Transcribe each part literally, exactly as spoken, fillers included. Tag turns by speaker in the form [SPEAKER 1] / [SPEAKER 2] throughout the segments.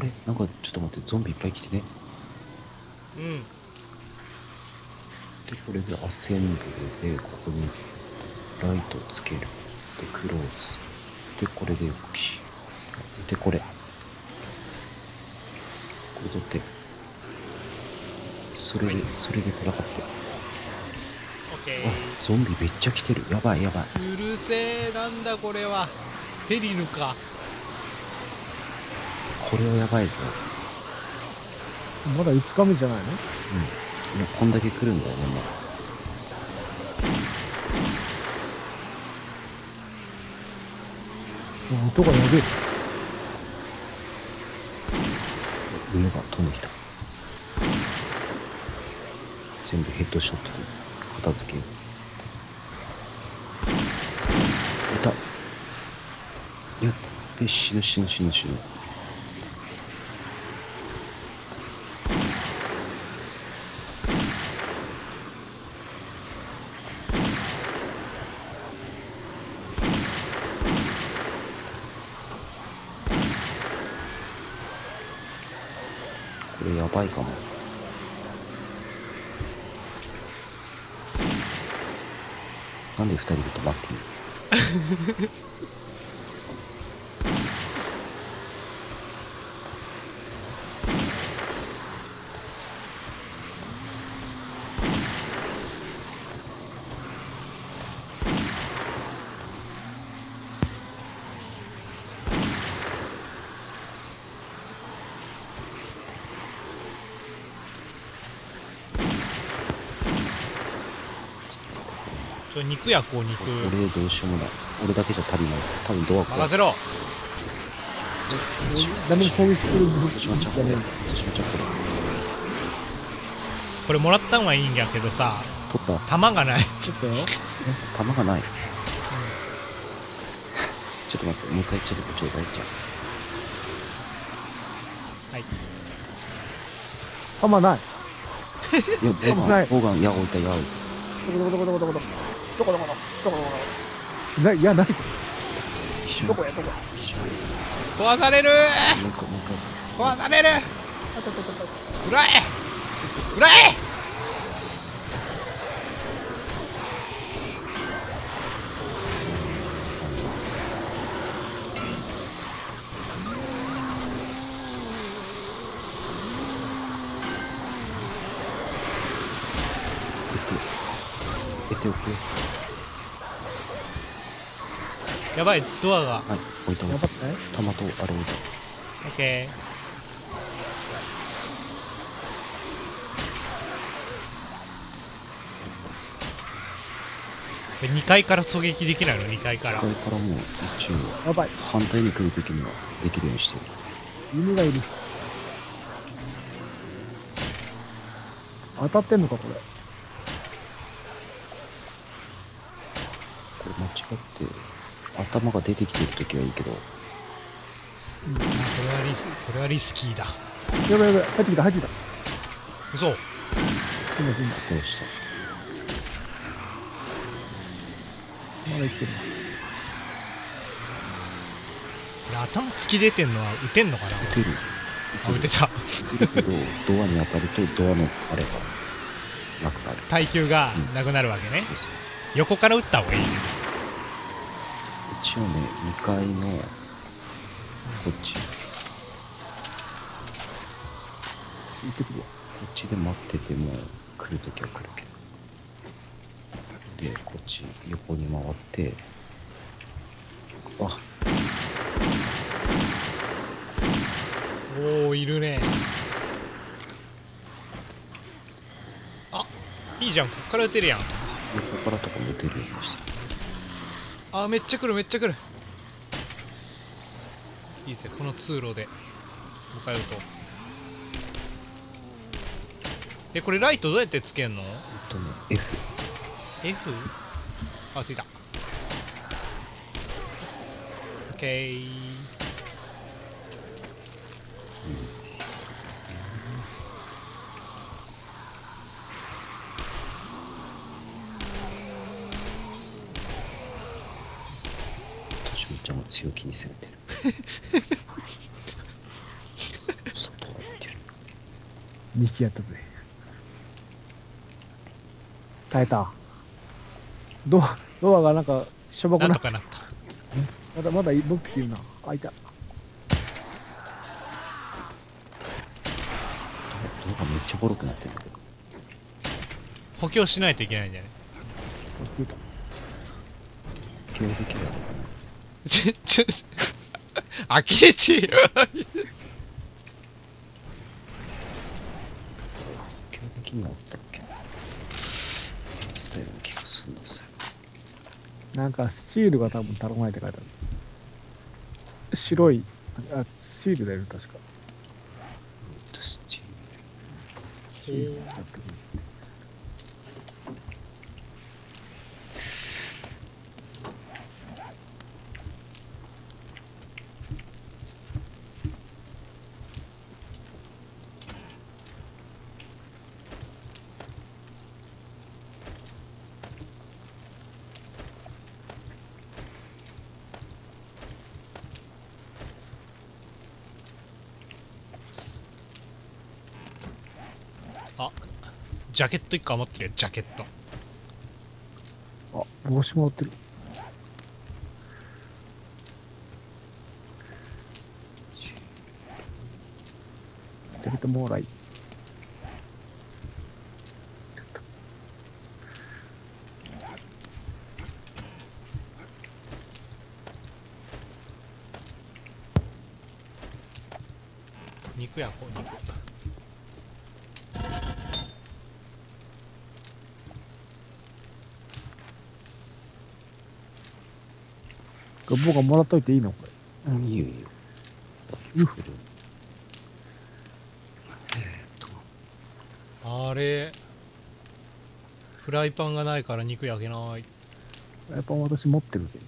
[SPEAKER 1] れなんかちょっと待って、ゾンビいっぱい来てね。
[SPEAKER 2] うん。
[SPEAKER 1] で、これでアセンブルで、ここにライトをつける。で、クローズ。で、これで動き。で、これ。これ取って。それで、それで戦って。
[SPEAKER 2] オッケ
[SPEAKER 1] あ、
[SPEAKER 2] ー。
[SPEAKER 1] ゾンビめっちゃ来てる。やばいやばい。
[SPEAKER 2] うるせえ、なんだこれは。ペリルか。
[SPEAKER 1] これはやばいぞ。
[SPEAKER 3] まだいつかめじゃないの？
[SPEAKER 1] うん。いや、こんだけ来るんだよね、もう。
[SPEAKER 3] 音がやべえ。
[SPEAKER 1] 上が飛んできた。全部ヘッドショットで片付けよう。いた。やっべ、死ぬ死ぬ死ぬ死ぬ。これやばいかも。なんで二人で止まってんの？
[SPEAKER 2] ちょ、肉やこう、肉。
[SPEAKER 1] 俺でどうしようもない。俺だけじゃ足りない。多分ドア壊
[SPEAKER 2] 任せろ。
[SPEAKER 3] 誰も攻撃する武器
[SPEAKER 1] しまっちゃうこれ。しまっちゃうこれ。
[SPEAKER 2] これもらったんはいいんやけどさ、
[SPEAKER 1] 取った？
[SPEAKER 2] 弾がない。
[SPEAKER 3] ちょっとよ。
[SPEAKER 1] 弾がない。ちょっと待って、もう一回ちょっとちょうだいじゃ
[SPEAKER 2] はい。
[SPEAKER 3] 弾ない。
[SPEAKER 1] ん。いや、ボウガン、ボウガン、矢置いた、矢置い
[SPEAKER 3] どこどこどこどこどこどこどこどこどこどこどこない、いやない。
[SPEAKER 1] た。一緒に。
[SPEAKER 3] どこやどこや。
[SPEAKER 2] 壊される
[SPEAKER 1] もう一回、もう一回。
[SPEAKER 2] 壊される。
[SPEAKER 3] あったあったあったあった。
[SPEAKER 2] 裏へ裏へ。
[SPEAKER 1] えておくよ。
[SPEAKER 2] やばい、ドアが。
[SPEAKER 1] はい、置いた置いた。
[SPEAKER 3] やばったね。
[SPEAKER 1] 弾とあれ置いた。
[SPEAKER 2] オッケー。にかいから狙撃できないの？ に 階から。
[SPEAKER 1] これからもう一応
[SPEAKER 3] やばい。
[SPEAKER 1] 反対に来るときにはできるようにしてる。
[SPEAKER 3] 犬がいる。当たってんのかこれ。
[SPEAKER 1] これ間違って頭が出てきてるときはいいけど、
[SPEAKER 2] あ、これはリス、これはリスキーだ。
[SPEAKER 3] やばいやばい、入ってきた入ってきた。
[SPEAKER 2] 嘘。
[SPEAKER 3] 今今
[SPEAKER 1] どうした？
[SPEAKER 3] まだ生きてる。
[SPEAKER 2] これ頭突き出てんのは撃てんのかな？
[SPEAKER 1] 撃てる。
[SPEAKER 2] あ、撃てた。
[SPEAKER 1] 撃てるけど、ドアに当たるとドアのあれがなくなる。
[SPEAKER 2] 耐久がなくなるわけね。横から撃った方がいい。
[SPEAKER 1] 一応ね、にかいのこっち、こ
[SPEAKER 3] 行ってくるわ。
[SPEAKER 1] っちで待ってても来るときは来るけど。で、こっち横に回って、あ、
[SPEAKER 2] おお、いるね。あ、いいじゃん、こっから撃てるやん。
[SPEAKER 1] 横からとかも撃てるようにしてる。
[SPEAKER 2] あー、めっちゃ来るめっちゃ来る。いいぜ、この通路で向かうと。え、これライトどうやってつけんの？
[SPEAKER 1] えっとね、F。
[SPEAKER 2] F？ あ、ついた。オッケー。
[SPEAKER 1] としみちゃんが強気に攻めてる。
[SPEAKER 3] にひきやったぜ。耐えた。ドア、ドアがなんか、しょぼくなっ
[SPEAKER 2] なんとかなった。
[SPEAKER 3] まだまだ僕っていうな。開いた。
[SPEAKER 1] 動画めっちゃボロくなってるんだけど。
[SPEAKER 2] 補強しないといけないんじゃない？
[SPEAKER 3] 開いた。
[SPEAKER 1] 今日できる
[SPEAKER 2] ちょちょ呆れてる。
[SPEAKER 1] 今日できんのあったっけな。したような気がするんですよ。
[SPEAKER 3] なんか、シールが多分頼まれて書いてある。白い、あ、シールだよね、確か。
[SPEAKER 1] スチーム
[SPEAKER 3] シール使ってくる。
[SPEAKER 2] あ、ジャケットいっこ余ってるよ、ジャケット。
[SPEAKER 3] あ、帽子も売ってる。ジャケットもらい。
[SPEAKER 2] 肉やこう、肉。
[SPEAKER 3] 僕がもらっといていいのこれ。
[SPEAKER 1] うん、いいよいいよ。作る。えーっと、
[SPEAKER 2] あれフライパンがないから肉焼けない。
[SPEAKER 3] やっぱ私持ってるで。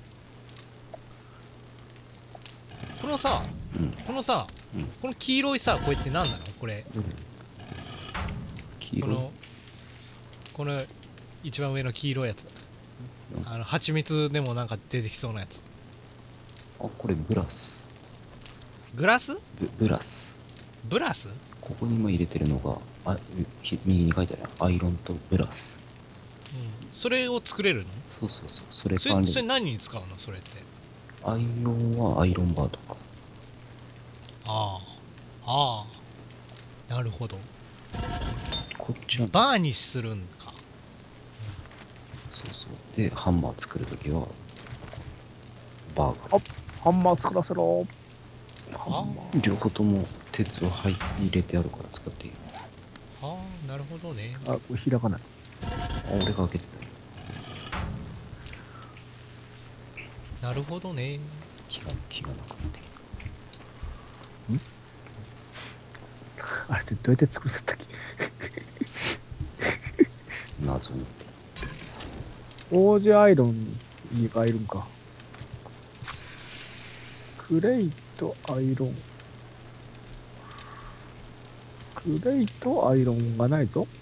[SPEAKER 2] このさ、
[SPEAKER 1] うん
[SPEAKER 2] このさ、
[SPEAKER 1] うん
[SPEAKER 2] この黄色いさ、これって何なのこれ。
[SPEAKER 1] どれ黄色い
[SPEAKER 2] このこの一番上の黄色いやつ。
[SPEAKER 1] うん
[SPEAKER 2] あの蜂蜜でもなんか出てきそうなやつ。
[SPEAKER 1] あ、これブラス。
[SPEAKER 2] グラス？
[SPEAKER 1] ブブラス。
[SPEAKER 2] ブラス？
[SPEAKER 1] ここに今入れてるのが、あ、ひ右に書いてあるアイロンとブラス。
[SPEAKER 2] うん。それを作れるの？
[SPEAKER 1] そうそうそう。それ
[SPEAKER 2] それ
[SPEAKER 1] 関連。
[SPEAKER 2] それ何に使うのそれって。
[SPEAKER 1] アイロンはアイロンバーとか。
[SPEAKER 2] ああ。ああ。なるほど。
[SPEAKER 3] こっちは
[SPEAKER 2] バーニッシュするんか。
[SPEAKER 1] そうそう。で、ハンマー作るときは、バーが。
[SPEAKER 3] ハンマー作らせろ。ハ
[SPEAKER 2] あ
[SPEAKER 3] ンマー。
[SPEAKER 1] 両方とも鉄を入入れてあるから使っていい。
[SPEAKER 2] ああ、なるほどね。
[SPEAKER 3] あ、これ開かない。
[SPEAKER 1] あ、俺が開けてたよ。
[SPEAKER 2] なるほどね。
[SPEAKER 1] 気が、気がなくて。
[SPEAKER 3] あれってどうやって作るんだったっけ？
[SPEAKER 1] 謎に。
[SPEAKER 3] オージアイロンに変えるんか。クレイとアイロン。クレイとアイロンがないぞ。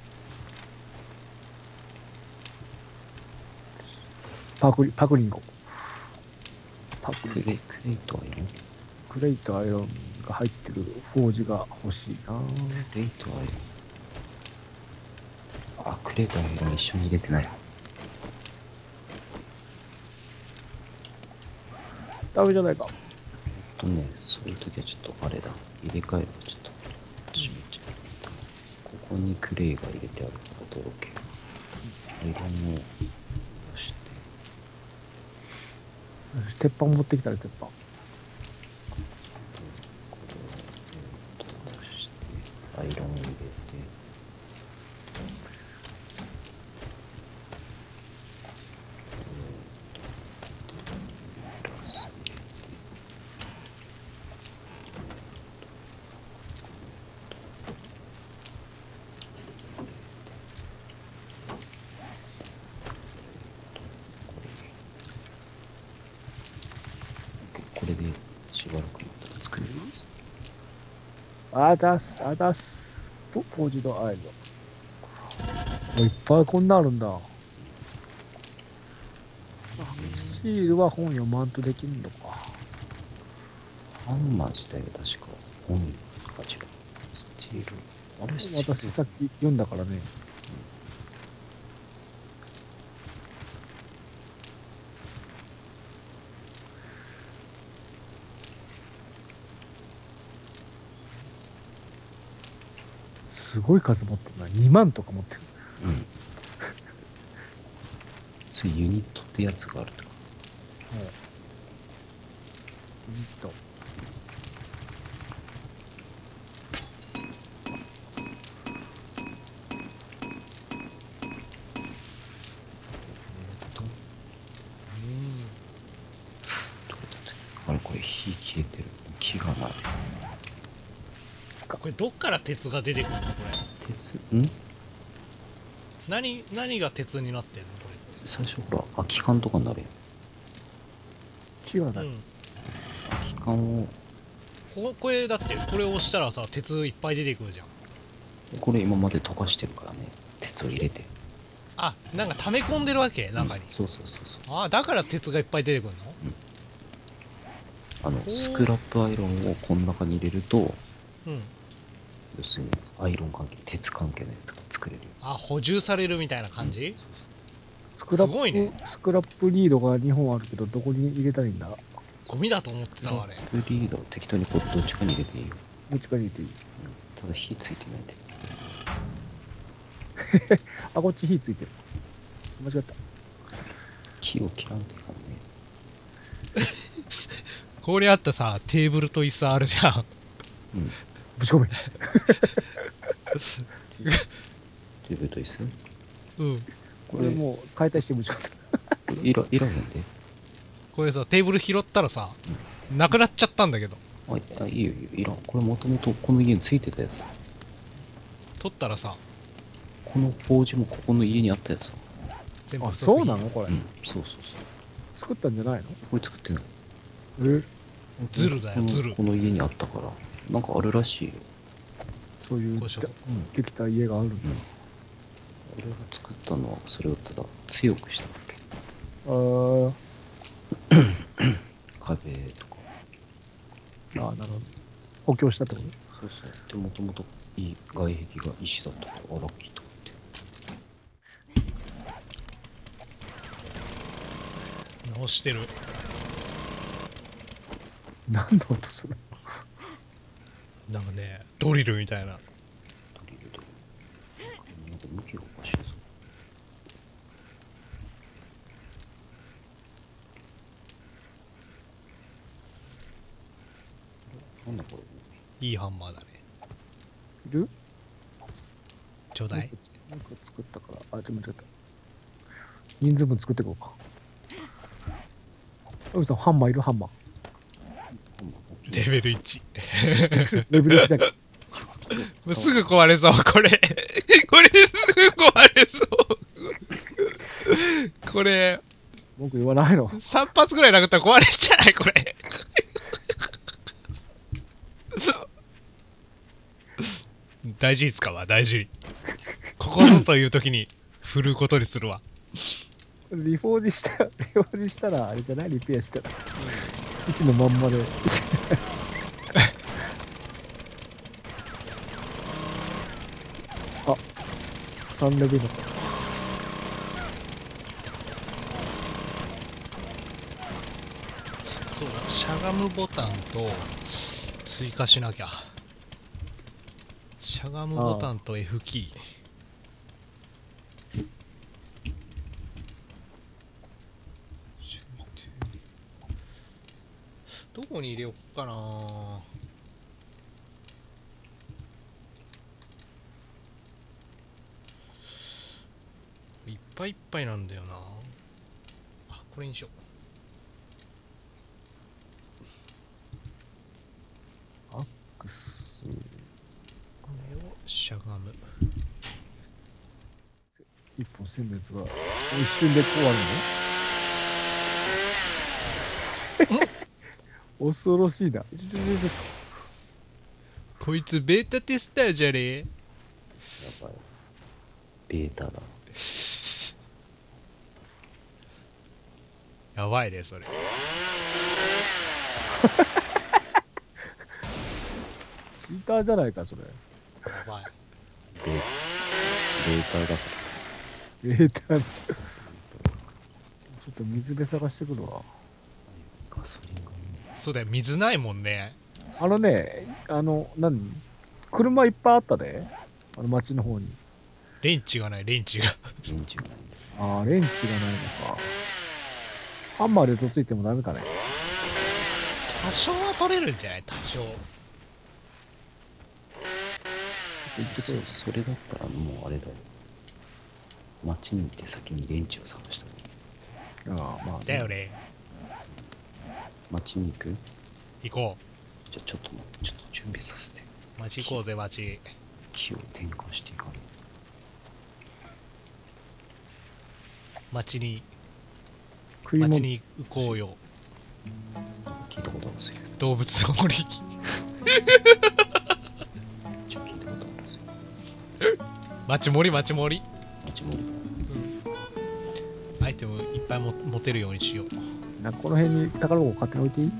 [SPEAKER 3] パクリ、パクリンゴ。パクリンゴ。
[SPEAKER 1] クレイ、クレイとアイロン
[SPEAKER 3] クレイとアイロンが入ってるフォージが欲しいな。
[SPEAKER 1] クレイとアイロン。あ、クレイとアイロン一緒に入れてない。
[SPEAKER 3] ダメじゃないか。
[SPEAKER 1] えっとね、そういう時はちょっとあれだ。入れ替えるとちょっと。ちょちょここにクレイが入れてあることをけ。アイロンを出して。
[SPEAKER 3] 鉄板持ってきたら鉄板。
[SPEAKER 1] これを出して、アイロンを入れて、プラス入れて、これでしばらくまた作ります。
[SPEAKER 3] あだす、あだす。フォージドアイロン。もういっぱいこんなあるんだ。シールは本読まんとできんのか。
[SPEAKER 1] ハンマー自体は確か本が違う。スチール、 あれ
[SPEAKER 3] 私さっき読んだからね。すごい数持ってるな。にまんとか持ってる。
[SPEAKER 1] うんそういうユニットってやつがあるとか。
[SPEAKER 3] はい。ユニット。
[SPEAKER 1] どこだってあれこれ火消えてる。木がない。
[SPEAKER 2] これどっから鉄が出てくるのこれ。
[SPEAKER 1] 鉄ん
[SPEAKER 2] 何何が鉄になってんのこれって。
[SPEAKER 1] 最初ほら空き缶とかになるやん。
[SPEAKER 3] 木がない。
[SPEAKER 2] うん
[SPEAKER 1] 空き缶を
[SPEAKER 2] ここれだってこれを押したらさ鉄いっぱい出てくるじゃん。
[SPEAKER 1] これ今まで溶かしてるからね。鉄を入れて。
[SPEAKER 2] あ、なんか溜め込んでるわけ中に。
[SPEAKER 1] うんそうそうそうそう。
[SPEAKER 2] あ、だから鉄がいっぱい出てくるの。
[SPEAKER 1] あの
[SPEAKER 2] おー
[SPEAKER 1] スクラップアイロンをこの中に入れると、
[SPEAKER 2] うん。
[SPEAKER 1] 要するにアイロン関係、鉄関係のやつが作れるよ。
[SPEAKER 2] あ、補充されるみたいな感じ。
[SPEAKER 3] スクラップ、
[SPEAKER 2] すごいね
[SPEAKER 3] スクラップリードがにほんあるけど、どこに入れたらいいんだ？
[SPEAKER 2] ゴミだと思ってたわあれ。
[SPEAKER 1] フリードを適当にこうどっちかに入れていいよ。
[SPEAKER 3] どっちかに入れていい？
[SPEAKER 1] ただ火ついてないんで。
[SPEAKER 3] あ、こっち火ついてる。間違った。
[SPEAKER 1] 木を切らんといかんね。
[SPEAKER 2] これあったさテーブルと椅子あるじゃん。
[SPEAKER 1] うん。
[SPEAKER 3] ぶち込め。
[SPEAKER 1] テーブルと椅子
[SPEAKER 2] うん。
[SPEAKER 3] これもう解体してぶち込んだ。
[SPEAKER 1] いら、いらへんで。
[SPEAKER 2] これさテーブル拾ったらさ、なくなっちゃったんだけど。
[SPEAKER 1] あ、あいいよいいよ。いらん。これもともとこの家についてたやつだ。
[SPEAKER 2] 取ったらさ
[SPEAKER 1] このポージもここの家にあったやつだ。
[SPEAKER 3] あ、
[SPEAKER 2] 全部不足
[SPEAKER 3] そうなのこれ、
[SPEAKER 1] うん。そうそうそう。
[SPEAKER 3] 作ったんじゃないの？
[SPEAKER 1] これ作ってない。
[SPEAKER 3] え、
[SPEAKER 2] ズルだよ
[SPEAKER 1] この
[SPEAKER 2] ズル。
[SPEAKER 1] この家にあったから。なんかあるらしいよ。
[SPEAKER 3] そういう
[SPEAKER 2] こうしよう
[SPEAKER 3] うんできた家があるんだ。
[SPEAKER 1] 俺が作ったのはそれをただ強くしただけ。
[SPEAKER 3] あー
[SPEAKER 1] 壁とか。
[SPEAKER 3] あー、なるほど。補強したってこと？
[SPEAKER 1] そうそう。で、もともといい外壁が石だったから、あ、ラッキーと思って。
[SPEAKER 2] 直してる。
[SPEAKER 3] 何の音する？
[SPEAKER 2] なんかねドリルみたいな。
[SPEAKER 1] ドリルドリル。なんか向きがおかしいぞ。なんだこれ。
[SPEAKER 2] いいハンマーだね。
[SPEAKER 3] いる？
[SPEAKER 2] ちょうだい。
[SPEAKER 3] なんか作ったから、あ、ちょっと待って。人数分作っていこうか。海さん、ハンマーいる？ハンマー。
[SPEAKER 2] レベルいち。
[SPEAKER 3] レベルいちだけ。
[SPEAKER 2] もうすぐ壊れそうこれ。これすぐ壊れそうこれ
[SPEAKER 3] 文句言わないの？
[SPEAKER 2] さん発ぐらい殴ったら壊れんじゃないこれ。大事に使うわ大事に。ここぞという時に振ることにするわ。
[SPEAKER 3] リフォージした、リフォージしたら、あれじゃない？リペアしたら。いちのまんまで。あ、さんレベルだった。
[SPEAKER 2] そうだしゃがむボタンと追加しなきゃ。しゃがむボタンと F キー。どこに入れよっかな。いっぱいいっぱいなんだよな。あ、これにしよう。
[SPEAKER 3] アックス。
[SPEAKER 2] これをしゃがむ。
[SPEAKER 3] 一本殲滅が一瞬で終わるの？恐ろしいな。ちょちょちょちょ
[SPEAKER 2] こいつベータテスターじゃねえ。
[SPEAKER 1] やばい。ベータだ。
[SPEAKER 2] やばいねそれ。
[SPEAKER 3] チーターじゃないか、それ。
[SPEAKER 2] やばい。
[SPEAKER 1] ベーターだか
[SPEAKER 3] えー、たちょっと水辺探してくるわ。
[SPEAKER 1] らガソリンがも
[SPEAKER 2] そうだよ、水ないもんね。
[SPEAKER 3] あのね、あの、何車いっぱいあったで。あの街の方に。
[SPEAKER 2] レンチがない、レンチが。
[SPEAKER 1] うレンジがないんだ。
[SPEAKER 3] ああ、レンチがないのか。ハンマーでとついてもダメかね。
[SPEAKER 2] 多少は取れるんじゃない？多少。
[SPEAKER 3] 行ってこいよ。
[SPEAKER 1] それだったらもうあれだよ。街に行って先にレンチを探したのに。
[SPEAKER 3] ああ、まあ、ね。
[SPEAKER 2] だよね。
[SPEAKER 1] 街に行く？
[SPEAKER 2] 行こ
[SPEAKER 1] じゃあちょっと待って、ちょっと準備させて。
[SPEAKER 2] う。町行こうぜ、町。
[SPEAKER 1] 木を転換していかない。
[SPEAKER 2] 町に、
[SPEAKER 3] 食い物
[SPEAKER 2] 町に行こうよ。
[SPEAKER 1] 聞いたことあるぜ。
[SPEAKER 2] 動物の森。
[SPEAKER 1] ちょ、聞いたことあるぜ。
[SPEAKER 2] 町森、町森。
[SPEAKER 1] 街も
[SPEAKER 2] アイテムいっぱいも持てるようにしよう。
[SPEAKER 3] なんかこの辺に宝箱買っておいていい？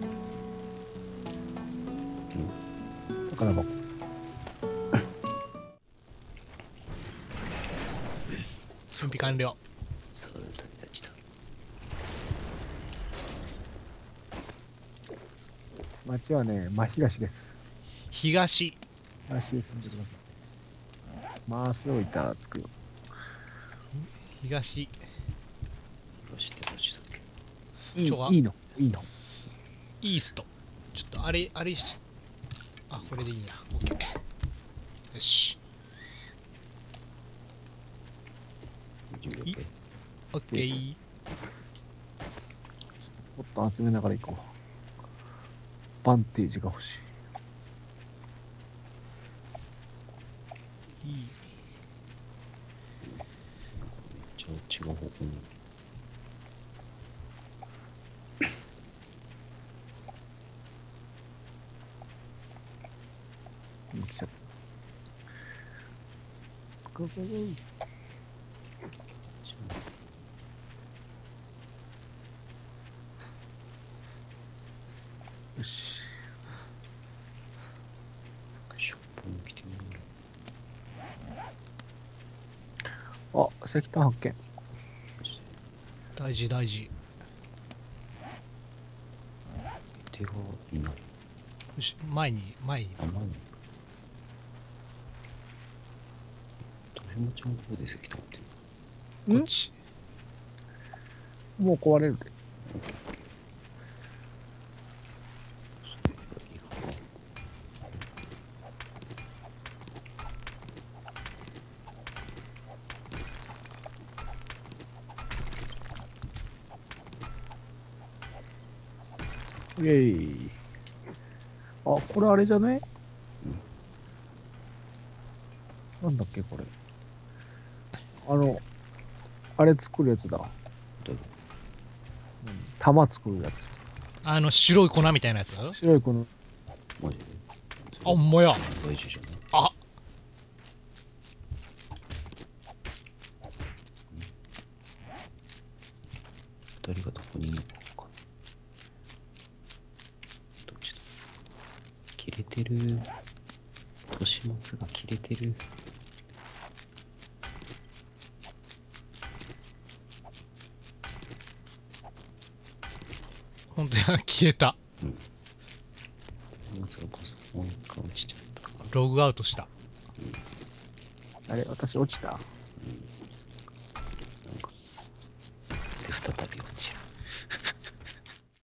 [SPEAKER 3] 宝箱。
[SPEAKER 2] 準備完了。
[SPEAKER 1] そうだ、やちだ。
[SPEAKER 3] 町はね、真東です。
[SPEAKER 2] 東。
[SPEAKER 3] 東で住んでください。回すをいただつくよ。
[SPEAKER 2] 東。
[SPEAKER 1] よし、手出しだっけ。
[SPEAKER 3] いい
[SPEAKER 2] ちょはい
[SPEAKER 3] いのいいの。
[SPEAKER 2] イースト。ちょっとあれ、あれし、あ、これでいいんや。オッケー。よし。
[SPEAKER 1] 準備 OK？
[SPEAKER 2] オッケー。
[SPEAKER 3] ちょっと集めながら行こう。バンテージが欲しい。
[SPEAKER 2] いい。
[SPEAKER 1] じゃあ違う方向に。
[SPEAKER 3] うん来ちゃった。ゴーゴーゴー。よし。
[SPEAKER 1] ショップに来てみる。
[SPEAKER 3] あ、石炭発見。
[SPEAKER 2] 大事大事。
[SPEAKER 1] 手がいない。
[SPEAKER 2] よし、前に、前に。
[SPEAKER 1] あ、前に。どれもちゃんとこで石炭って。
[SPEAKER 2] こっち。
[SPEAKER 3] もう壊れるで。
[SPEAKER 1] オッケーオッケー。いいかな。
[SPEAKER 3] イェイ。あ、これあれじゃね？なんだっけこれ。あの、あれ作るやつだ。
[SPEAKER 1] どれ？
[SPEAKER 3] 玉作るや
[SPEAKER 2] あの、白い粉みたいなやつ。あ、
[SPEAKER 3] つ。白いこの、
[SPEAKER 1] マジで？
[SPEAKER 2] ほんまや。
[SPEAKER 1] 大事じゃない？
[SPEAKER 2] あ、
[SPEAKER 1] 二人がどこにいるのかわかんない。どっちだ？切れてる。年末が切れてる。
[SPEAKER 2] ほんとや、消えた。
[SPEAKER 1] うん。年末がパソコンが落ちちゃったから。
[SPEAKER 2] ログアウトした。
[SPEAKER 3] あれ、私落ちた。
[SPEAKER 1] なんか、で、再び落ちる。